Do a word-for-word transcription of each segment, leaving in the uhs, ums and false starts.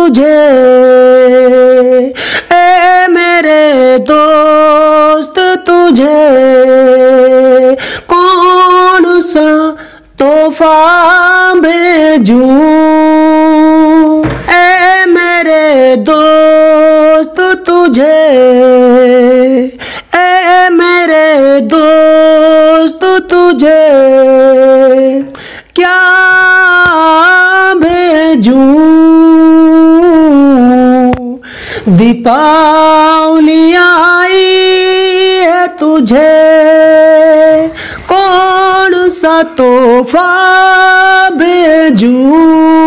तुझे, ए मेरे दोस्त तुझे कौन सा तोहफा भेजूं, ए मेरे दोस्त तुझे, ए मेरे दोस्त तुझे क्या भेजूं। दीपावली आई है तुझे कौन सा तोहफा भेजूं।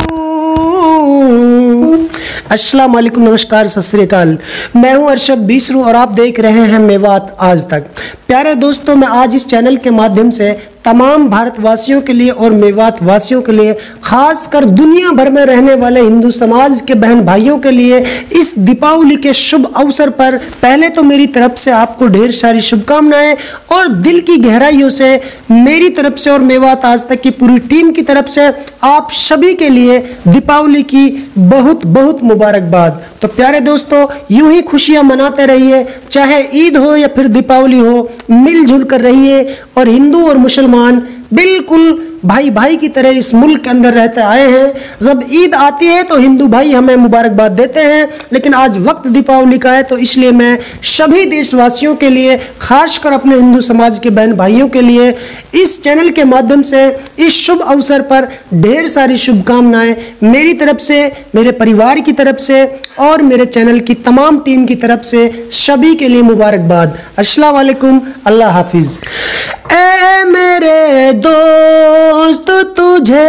अस्सलाम वालेकुम, नमस्कार, सत श्री अकाल। मैं हूं अरशद बीसरू और आप देख रहे हैं मेवात आज तक। प्यारे दोस्तों, मैं आज इस चैनल के माध्यम से तमाम भारतवासियों के लिए और मेवात वासियों के लिए, खासकर दुनिया भर में रहने वाले हिंदू समाज के बहन भाइयों के लिए इस दीपावली के शुभ अवसर पर पहले तो मेरी तरफ से आपको ढेर सारी शुभकामनाएं और दिल की गहराइयों से मेरी तरफ से और मेवात आज तक की पूरी टीम की तरफ से आप सभी के लिए दीपावली की बहुत बहुत मुबारकबाद। तो प्यारे दोस्तों, यूं ही खुशियां मनाते रहिए, चाहे ईद हो या फिर दीपावली हो, मिलजुल कर रहिए। और हिंदू और मुसलमान बिल्कुल भाई भाई की तरह इस मुल्क के अंदर रहते आए हैं। जब ईद आती है तो हिंदू भाई हमें मुबारकबाद देते हैं, लेकिन आज वक्त दीपावली का है, तो इसलिए मैं सभी देशवासियों के लिए, खासकर अपने हिंदू समाज के बहन भाइयों के लिए इस चैनल के माध्यम से इस शुभ अवसर पर ढेर सारी शुभकामनाएं मेरी तरफ से, मेरे परिवार की तरफ से और मेरे चैनल की तमाम टीम की तरफ से सभी के लिए मुबारकबाद। अस्सलाम वालेकुम, अल्लाह हाफिज। ए मेरे दोस्त तुझे,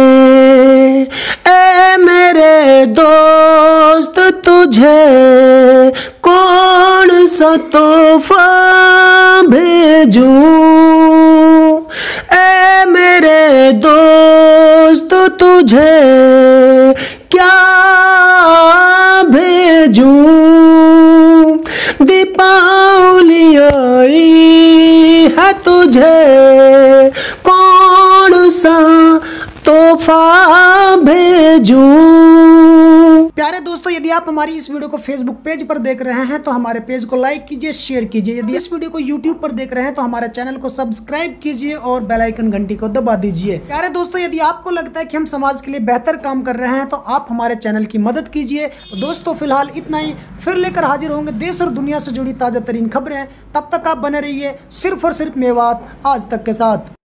ए मेरे दोस्त तुझे कौन सा तोहफा भेजूं, ए मेरे दोस्त तुझे क्या भेजूं। दीपावली आई है तुझे कौन सा तोहफा भेजूं। प्यारे दोस्तों, यदि आप हमारी इस वीडियो को फेसबुक पेज पर देख रहे हैं तो हमारे पेज को लाइक कीजिए, शेयर कीजिए। यदि इस वीडियो को यूट्यूब पर देख रहे हैं तो हमारे चैनल को सब्सक्राइब कीजिए और बेल आइकन घंटी को दबा दीजिए। प्यारे दोस्तों, यदि आपको लगता है कि हम समाज के लिए बेहतर काम कर रहे हैं तो आप हमारे चैनल की मदद कीजिए। तो दोस्तों, फिलहाल इतना ही, फिर लेकर हाजिर होंगे देश और दुनिया से जुड़ी ताजा तरीन खबरें। तब तक आप बने रहिए सिर्फ और सिर्फ मेवात आज तक के साथ।